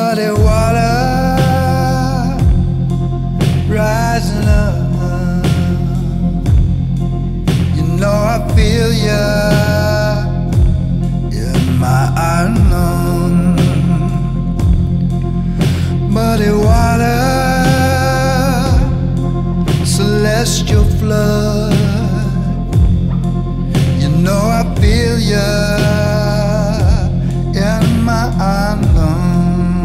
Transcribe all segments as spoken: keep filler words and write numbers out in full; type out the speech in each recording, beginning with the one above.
muddy water rising up. You know I feel ya in my unknown. Muddy water, celestial flood. You know I feel ya in my unknown.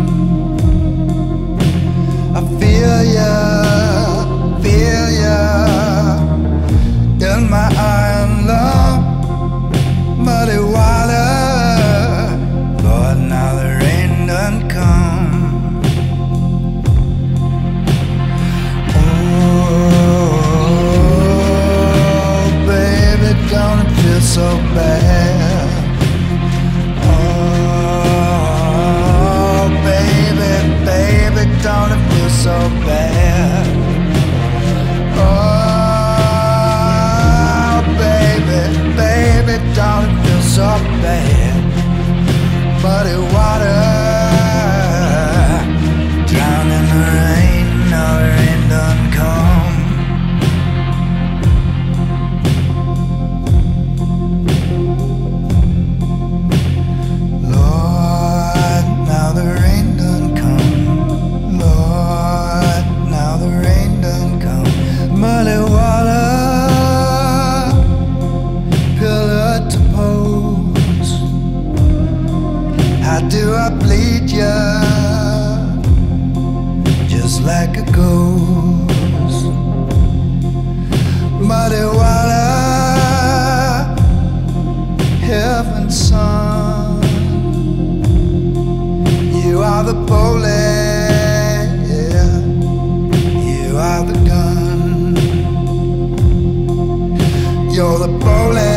I feel ya, feel ya in my unknown. Muddy water, Lord, now the rain done come. Oh, baby, don't it feel so bad? Oh, baby, baby, don't it feel so bad? Oh, baby, baby, don't it feel so bad? Muddy water, drowned in the rain, now the rain done come. Lord, now the rain done come. Lord, now the rain done come. Muddy water, pillar to post. How do I bleed ya, just like a ghost? Muddy water, heaven's son. You are the bullet, yeah. You are the gun. You're the bullet.